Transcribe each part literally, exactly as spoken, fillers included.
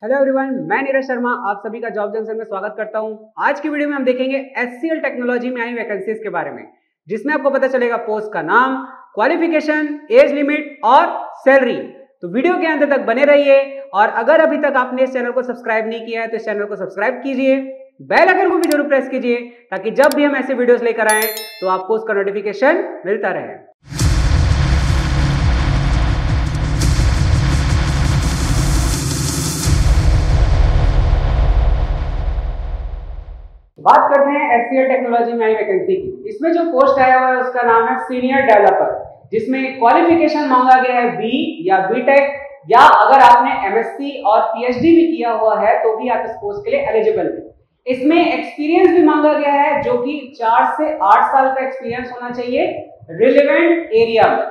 Hello everyone, मैं नीरज शर्मा आप सभी का जॉब जंक्शन में स्वागत करता हूं। आज की वीडियो में हम देखेंगे एचसीएल टेक्नोलॉजी में आई वैकेंसीज के बारे में, जिसमें आपको पता चलेगा पोस्ट का नाम, क्वालिफिकेशन, एज लिमिट और सैलरी। तो वीडियो के अंत तक बने रहिए और अगर अभी तक आपने इस चैनल को सब्सक्राइब नहीं किया है तो इस चैनल को सब्सक्राइब कीजिए, बेल आइकन को भी जरूर प्रेस कीजिए ताकि जब भी हम ऐसे वीडियोस लेकर आए तो आपको उसका नोटिफिकेशन मिलता रहे। बात करते हैं एचसीएल टेक्नोलॉजी में आई वैकेंसी की। इसमें जो पोस्ट आया हुआ है उसका नाम है सीनियर डेवलपर, जिसमें क्वालिफिकेशन मांगा गया है बी या बीटेक, या अगर आपने एमएससी और पीएचडी भी किया हुआ है तो भी आप इस पोस्ट के लिए एलिजिबल हैं। इसमें एक्सपीरियंस भी मांगा गया है, जो कि चार से आठ साल का एक्सपीरियंस होना चाहिए रिलेवेंट एरिया में,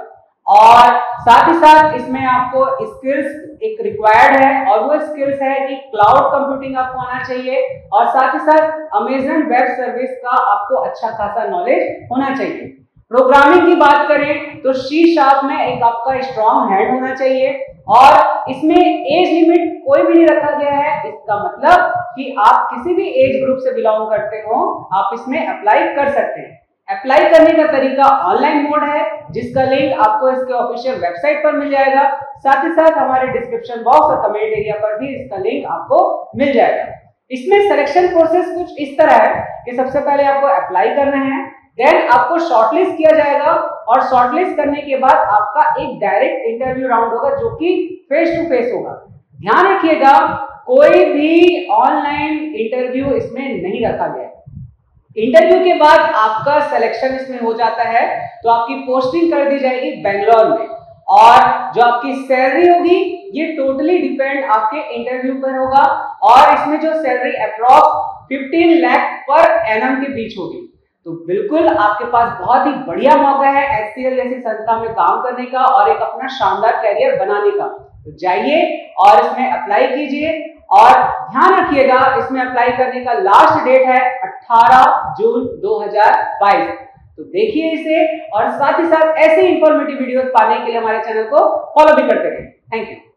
और साथ ही साथ इसमें आपको स्किल्स एक रिक्वायर्ड है, और वो स्किल्स है कि क्लाउड कंप्यूटिंग आपको आना चाहिए, और साथ ही साथ अमेजन वेब सर्विस का आपको अच्छा खासा नॉलेज होना चाहिए। प्रोग्रामिंग की बात करें तो सी शार्प में एक आपका स्ट्रॉन्ग हैंड होना चाहिए, और इसमें एज लिमिट कोई भी नहीं रखा गया है। इसका मतलब कि आप किसी भी एज ग्रुप से बिलोंग करते हो आप इसमें अप्लाई कर सकते हैं। अप्लाई करने का तरीका ऑनलाइन मोड है, जिसका लिंक आपको इसके ऑफिशियल वेबसाइट पर मिल जाएगा। साथ ही साथ हमारे डिस्क्रिप्शन बॉक्स और कमेंट एरिया पर भी इसका लिंक आपको मिल जाएगा। इसमें सिलेक्शन प्रोसेस कुछ इस तरह है कि सबसे पहले आपको अप्लाई करना है, देन आपको शॉर्टलिस्ट किया जाएगा, और शॉर्टलिस्ट करने के बाद आपका एक डायरेक्ट इंटरव्यू राउंड होगा जो कि फेस टू फेस होगा। ध्यान रखिएगा, कोई भी ऑनलाइन इंटरव्यू इसमें नहीं रखा गया है। इंटरव्यू के बाद आपका सिलेक्शन इसमें हो जाता है तो आपकी पोस्टिंग कर दी जाएगी बेंगलोर में, और जो आपकी सैलरी होगी ये टोटली डिपेंड आपके इंटरव्यू पर होगा, और इसमें जो सैलरी अप्रॉक्स पंद्रह लाख पर एनम के बीच होगी। तो बिल्कुल आपके पास बहुत ही बढ़िया मौका है एचसीएल जैसी संस्था में काम करने का और एक अपना शानदार कैरियर बनाने का। तो जाइए और इसमें अप्लाई कीजिए, और ध्यान रखिएगा इसमें अप्लाई करने का लास्ट डेट है अठारह जून दो हज़ार बाईस। तो देखिए इसे, और साथ ही साथ ऐसे इंफॉर्मेटिव वीडियोस पाने के लिए हमारे चैनल को फॉलो भी करते रहिए। Thank you.